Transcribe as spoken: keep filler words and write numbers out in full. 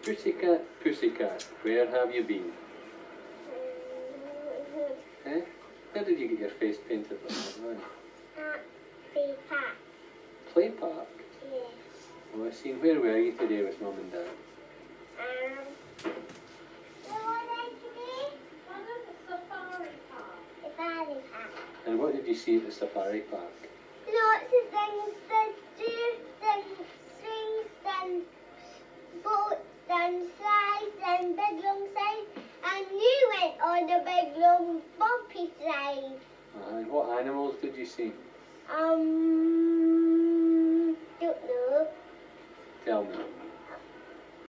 Pussycat, pussycat, where have you been? Eh? Where did you get your face painted like that? At the park. Play park? Yes. Oh, I seen. Where were you today with Mum and Dad? Um, where was I today? One of the safari park. The safari park. And what did you see at the safari park? Lots of things that do, then swings, then boats, then slides, then big long slides, and you went on the big long bumpy slide. Uh, and what animals did you see? Um, don't know. Tell me.